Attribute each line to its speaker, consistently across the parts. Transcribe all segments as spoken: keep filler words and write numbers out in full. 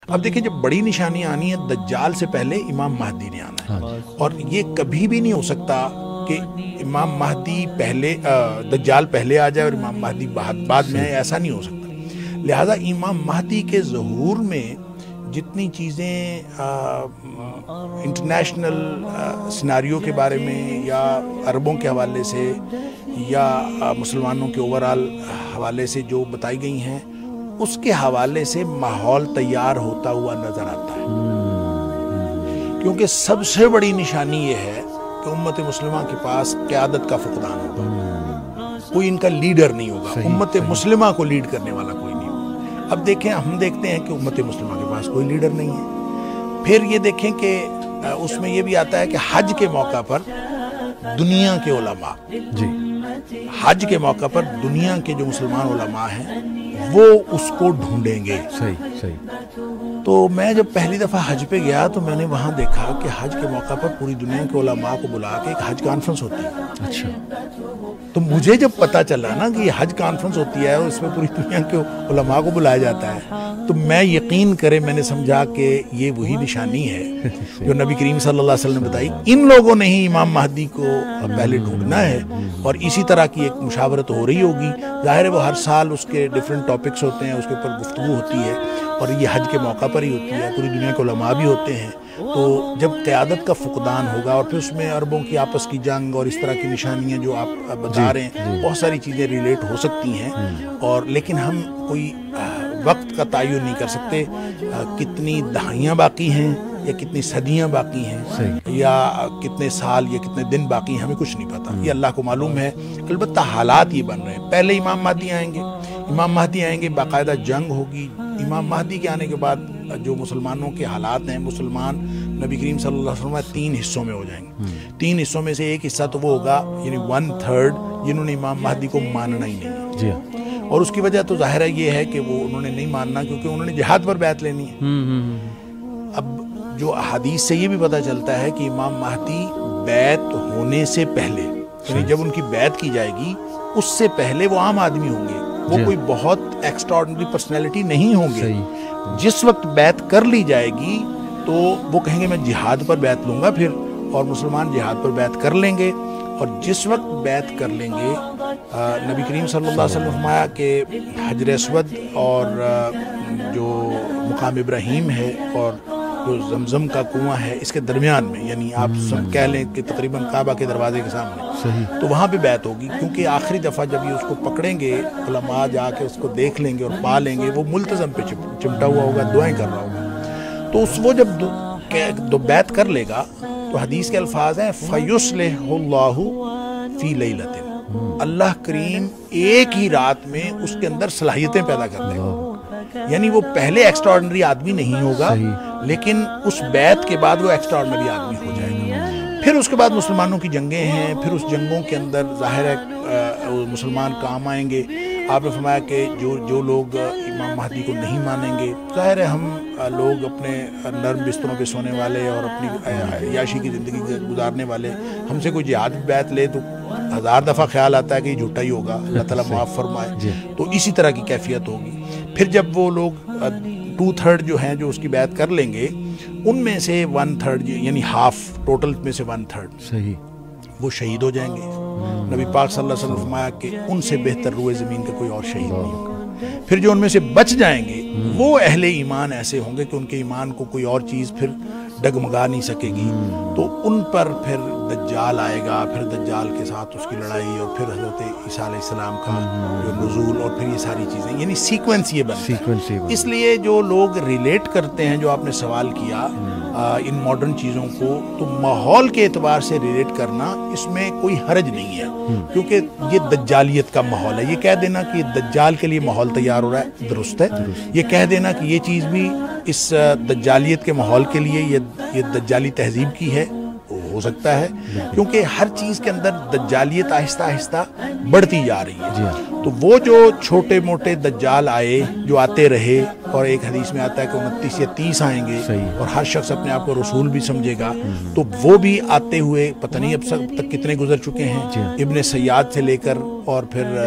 Speaker 1: اب دیکھیں جب بڑی نشانیاں آنی ہیں دجال سے پہلے امام مہدی نے آنا ہے، اور یہ کبھی بھی نہیں ہو سکتا کہ امام مہدی پہلے دجال پہلے آ جائے اور امام مہدی بعد میں آئے، ایسا نہیں ہو سکتا۔ لہذا امام مہدی کے ظہور میں جتنی چیزیں انٹرنیشنل سیناریو کے بارے میں یا عربوں کے حوالے سے یا مسلمانوں کے اوورال حوالے سے جو بتائی گئی ہیں، اس کے حوالے سے ماحول تیار ہوتا ہوا نظر آتا ہے، کیونکہ سب سے بڑی نشانی یہ ہے کہ امت مسلمہ کے پاس قیادت کا فقدان ہوگا، کوئی ان کا لیڈر نہیں ہوگا، امت مسلمہ کو لیڈ کرنے والا کوئی نہیں ہوگا۔ اب دیکھیں، ہم دیکھتے ہیں کہ امت مسلمہ کے پاس کوئی لیڈر نہیں ہے۔ پھر یہ دیکھیں کہ اس میں یہ بھی آتا ہے کہ حج کے موقع پر دنیا کے علماء جی حج کے موقع پر دنیا کے جو مسلمان علماء ہیں وہ اس کو ڈھونڈیں گے۔
Speaker 2: صحیح صحیح
Speaker 1: تو میں جب پہلی دفعہ حج پہ گیا تو میں نے وہاں دیکھا کہ حج کے موقع پر پوری دنیا کے علماء کو بلا کے ایک حج کانفرنس ہوتی ہے۔
Speaker 2: اچھا،
Speaker 1: تو مجھے جب پتا چلا نا کہ یہ حج کانفرنس ہوتی ہے اور اس میں پوری دنیا کے علماء کو بلایا جاتا ہے، تو میں یقین کرے میں نے سمجھا کہ یہ وہی نشانی ہے جو نبی کریم صلی اللہ علیہ وسلم نے بتائی۔ ان لوگوں نے ہی امام مہدی کو پہلے ڈھونڈنا ہے، اور اسی طرح کی ایک مشاورت ہو رہی ہوگی۔ ظاہر ہے وہ ہر سال اس کے ڈیفرنٹ ٹاپکس ہوتے ہیں، اس کے اوپر گفتگو ہوتی ہے، اور یہ حج کے موقع پر ہی ہوتی ہے، پوری دنیا کے علماء بھی ہوتے ہیں۔ تو جب قیادت کا فقدان ہوگا اور پھر اس میں عربوں کی آپس کی جنگ اور اس طرح کی نشانیاں جو آپ بتا رہے ہیں، بہت ساری چیزیں ریلیٹ ہو سکتی ہیں، اور لیکن ہم کوئی وقت کا تعین نہیں کر سکتے کتنی دہائیاں باقی ہیں یا کتنی صدیاں باقی ہیں یا کتنے سال یا کتنے دن باقی ہیں، ہمیں کچھ نہیں پتا، یہ اللہ کو معلوم ہے۔ البتہ حالات یہ بن رہے ہیں، پہلے امام مہدی آئیں گے، امام مہدی آئیں گے، باقاعدہ جنگ ہوگی۔ امام مہدی کے آنے کے بعد جو مسلمانوں کے حالات ہیں، مسلمان نبی کریم صلی اللہ علیہ وسلم تین حصوں میں ہو جائیں گے۔ تین حصوں میں سے ایک حصہ تو وہ ہوگا، یعنی ون تھرڈ، جنہوں نے امام مہدی کو ماننا ہی نہیں
Speaker 2: جی،
Speaker 1: اور اس کی وجہ تو ظاہر ہے یہ ہے کہ وہ انہوں نے نہیں ماننا کیونکہ انہوں نے جہاد پر بیعت لینی ہے۔ اب جو احادیث سے یہ بھی پتہ چلتا ہے کہ امام مہدی بیعت ہونے سے پہلے، یعنی جب ان کی بیعت کی جائے گی اس سے پہلے وہ عام آدمی ہوں گے، وہ کوئی بہت ایکسٹراڈنری پرسنالٹی نہیں ہوں گے۔ جس وقت بیعت کر لی جائے گی تو وہ کہیں گے میں جہاد پر بیعت لوں گا پھر، اور مسلمان جہاد پر بیعت کر لیں گے، اور جس وقت بیعت کر لیں گے، نبی کریم صلی اللہ علیہ وسلم نے فرمایا کہ حجر اسود اور جو مقام ابراہیم ہے اور جو زمزم کا کنواں ہے، اس کے درمیان میں، یعنی آپ سب کہہ لیں کہ تقریباً کعبہ کے دروازے کے سامنے، تو وہاں پہ بیعت ہوگی، کیونکہ آخری دفعہ جب یہ اس کو پکڑیں گے، علماء جا کے اس کو دیکھ لیں گے اور پا لیں گے، وہ ملتزم پہ چمٹا ہوا ہوگا، دعائیں کر رہا ہوگا، تو اس وہ جب دو بیعت کر لے گا تو حدیث کے الفاظ ہیں فَيُصْلِحُ اللَّهُ فِي لَيْلَةٍ، اللہ کریم ایک ہی رات میں اس کے اندر صلاحیتیں پیدا کر دے گا، یعنی وہ پہلے ایکسٹراڈنری آدمی نہیں ہوگا، لیکن اس بیعت کے بعد وہ ایکسٹراڈنری آدمی ہو جائے گا۔ پھر اس کے بعد مسلمانوں کی جنگیں ہیں، پھر اس جنگوں کے اندر ظاہر ہے مسلمان کام آئیں گے۔ آپ نے فرمایا کہ جو جو لوگ امام مہدی کو نہیں مانیں گے، ظاہر ہے ہم لوگ اپنے نرم بستروں پہ سونے والے اور اپنی عیاشی کی زندگی گزارنے والے، ہم سے کوئی جہاد بیعت لے تو ہزار دفعہ خیال آتا ہے کہ یہ جھوٹا ہی ہوگا، اللہ تعالیٰ معاف فرمائے، تو اسی طرح کی کیفیت ہوگی۔ پھر جب وہ لوگ ٹو تھرڈ جو ہیں جو اس کی بیعت کر لیں گے، ان میں سے ون تھرڈ یعنی ہاف ٹوٹل میں سے ون تھرڈ
Speaker 2: صحیح
Speaker 1: وہ شہید ہو جائیں گے۔ نبی پاک صلی اللہ علیہ وسلم نے فرمایا کہ ان سے بہتر روئے زمین کا کوئی اور شہید نہیں ہوگا۔ پھر جو ان میں سے بچ جائیں گے وہ اہل ایمان ایسے ہوں گے کہ ان کے ایمان کو کوئی اور چیز پھر ڈگمگا نہیں سکے گی، تو ان پر پھر دجال آئے گا، پھر دجال کے ساتھ اس کی لڑائی، اور پھر حضرت عیسیٰ علیہ السلام کا جو نزول، اور پھر یہ ساری چیزیں، یعنی سیکوینس یہ بنتا ہے۔ اس لیے جو لوگ ریلیٹ کرتے ہیں، جو آپ نے سوال کیا ان ماڈرن چیزوں کو، تو ماحول کے اعتبار سے ریلیٹ کرنا اس میں کوئی حرج نہیں ہے، کیونکہ یہ دجالیت کا ماحول ہے۔ یہ کہہ دینا کہ یہ دجال کے لیے ماحول تیار ہو رہا ہے، درست ہے۔ یہ کہہ دینا کہ یہ چیز بھی اس دجالیت کے ماحول کے لیے یہ دجالی تہذیب کی ہے، ہو سکتا ہے، کیونکہ ہر چیز کے اندر دجالیت آہستہ آہستہ بڑھتی جا رہی ہے۔ تو وہ جو چھوٹے موٹے دجال آئے، جو آتے رہے، اور ایک حدیث میں آتا ہے کہ انتیس یا تیس آئیں گے، اور ہر شخص اپنے آپ کو رسول بھی سمجھے گا، تو وہ بھی آتے ہوئے پتہ نہیں اب تک کتنے گزر چکے ہیں، ابن سیاد سے لے کر اور پھر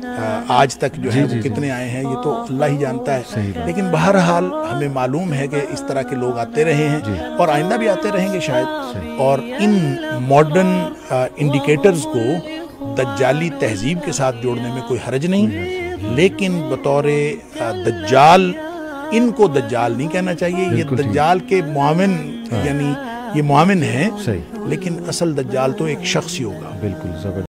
Speaker 1: آج تک جو ہے وہ کتنے آئے ہیں یہ تو اللہ ہی جانتا ہے، لیکن بہرحال ہمیں معلوم ہے کہ اس طرح کے لوگ آتے رہے ہیں اور آئندہ بھی آتے رہیں گے شاید، اور ان ماڈرن انڈیکیٹرز کو دجالی تہذیب کے ساتھ جوڑنے میں کوئی حرج نہیں، لیکن بطور دجال ان کو دجال نہیں کہنا چاہیے، یہ دجال کے معاون، یعنی یہ معاون ہیں، لیکن اصل دجال تو ایک شخص ہی ہوگا۔
Speaker 2: بالکل زبردست۔